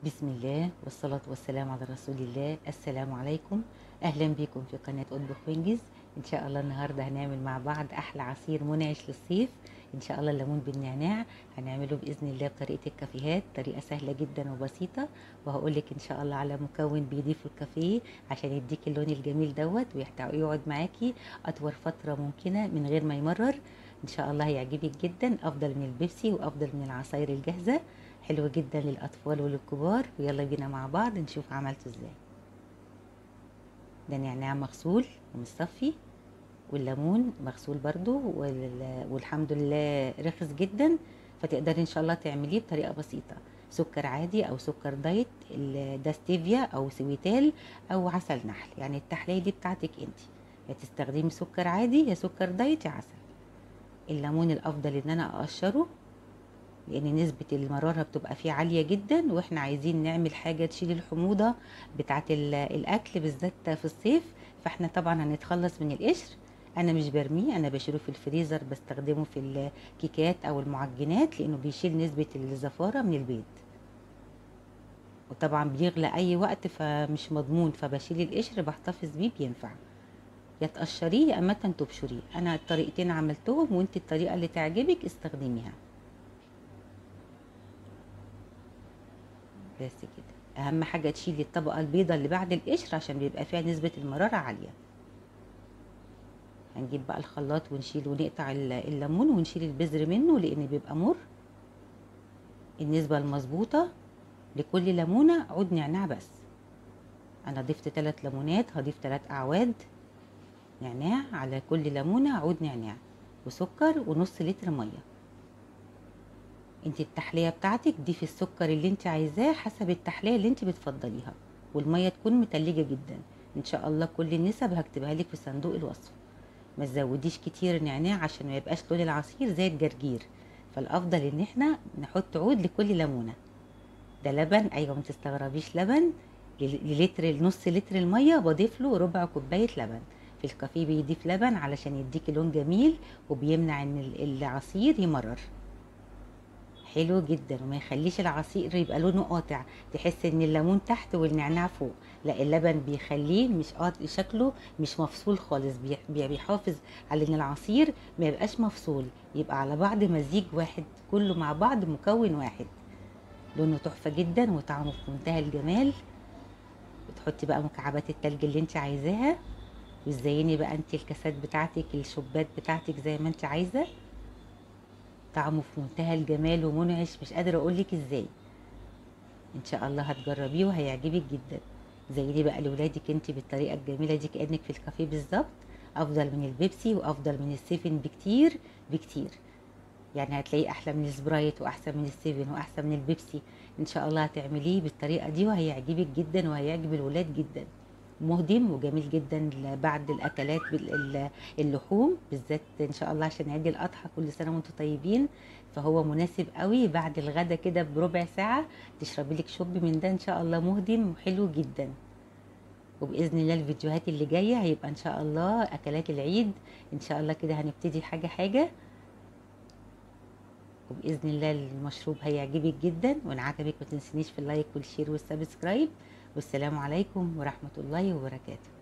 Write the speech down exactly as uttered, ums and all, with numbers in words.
بسم الله والصلاة والسلام على رسول الله. السلام عليكم، أهلا بكم في قناة أطبخ وانجز. إن شاء الله النهاردة هنعمل مع بعض أحلى عصير منعش للصيف، إن شاء الله الليمون بالنعناع. هنعمله بإذن الله بطريقة الكافيهات، طريقة سهلة جدا وبسيطة، وهقولك إن شاء الله على مكون بيضيفه الكافيه عشان يديك اللون الجميل دوت ويقعد معاكي أطول فترة ممكنة من غير ما يمرر. إن شاء الله هيعجبك جدا، أفضل من البيبسي وأفضل من العصاير الجاهزة، حلو جدا للأطفال وللكبار. ويلا بينا مع بعض نشوف عملته ازاي. ده نعناع مغسول ومصفي، والليمون مغسول برضو، والحمد لله رخص جدا، فتقدري ان شاء الله تعمليه بطريقة بسيطة. سكر عادي او سكر دايت، ده ستيفيا او سويتال او عسل نحل، يعني التحلية دي بتاعتك انت، يا تستخدمي سكر عادي يا سكر دايت يا عسل. الليمون الافضل ان انا اقشره، لان نسبة المرارة بتبقى فيه عالية جدا، واحنا عايزين نعمل حاجة تشيل الحموضة بتاعة الاكل بالذات في الصيف، فاحنا طبعا هنتخلص من القشر. انا مش برميه، انا بشيله في الفريزر، بستخدمه في الكيكات او المعجنات لانه بيشيل نسبة الزفارة من البيض، وطبعا بيغلى اي وقت فمش مضمون، فبشيل القشر بحتفظ بيه بينفع. يا تقشريه يا اما تبشريه، انا الطريقتين عملتهم، وانت الطريقة اللي تعجبك استخدميها. بس كده، اهم حاجه تشيلي الطبقه البيضاء اللي بعد القشر عشان بيبقى فيها نسبه المراره عاليه. هنجيب بقى الخلاط ونشيل ونقطع الليمون ونشيل البذر منه لان بيبقى مر. النسبه المظبوطه لكل ليمونه عود نعناع بس. انا ضفت ثلاث ليمونات، هضيف ثلاث اعواد نعناع على كل ليمونه عود نعناع، وسكر ونص لتر ميه. انت التحليه بتاعتك ضيفي السكر اللي انت عايزاه حسب التحليه اللي انت بتفضليها، والميه تكون متلجه جدا. ان شاء الله كل النسب هكتبها لك في صندوق الوصف. ما تزوديش كتير نعناع عشان ما يبقاش لون العصير زي الجرجير، فالافضل ان احنا نحط عود لكل ليمونه. ده لبن، ايوه ما تستغربيش، لبن للتر نص لتر الميه بضيف له ربع كوبايه لبن. في الكافيه بيضيف لبن علشان يديك لون جميل وبيمنع ان العصير يمرر. حلو جدا، وما يخليش العصير يبقى لونه قاطع، تحس ان الليمون تحت والنعناع فوق. لا، اللبن بيخليه مش قاطع، شكله مش مفصول خالص، بيحافظ على ان العصير ما يبقاش مفصول، يبقى على بعض مزيج واحد، كله مع بعض مكون واحد. لونه تحفه جدا وطعمه في منتهى الجمال. بتحطي بقى مكعبات التلج اللي انت عايزاها، وتزيني بقى انت الكاسات بتاعتك، الشوبات بتاعتك زي ما انت عايزه. طعمه في منتهى الجمال ومنعش، مش قادره اقولك ازاي. ان شاء الله هتجربيه وهيعجبك جدا. زيني بقى لاولادك انت بالطريقه الجميله دي كانك في الكافيه بالظبط، افضل من البيبسي وافضل من السيفن بكتير بكتير. يعني هتلاقيه احلى من السبرايت واحسن من السيفن واحسن من البيبسي. ان شاء الله هتعمليه بالطريقه دي وهيعجبك جدا وهيعجب الولاد جدا. مهضم وجميل جدا بعد الاكلات اللحوم بالذات، ان شاء الله عشان عيد الاضحى، كل سنه وانتم طيبين. فهو مناسب قوي بعد الغدا كده بربع ساعه تشربي لك شوب من ده، ان شاء الله مهضم وحلو جدا. وباذن الله الفيديوهات اللي جايه هيبقى ان شاء الله اكلات العيد، ان شاء الله كده هنبتدي حاجه حاجه، وباذن الله المشروب هيعجبك جدا. وان عجبك ما تنسينيش في اللايك والشير والسبسكرايب. والسلام عليكم ورحمه الله وبركاته.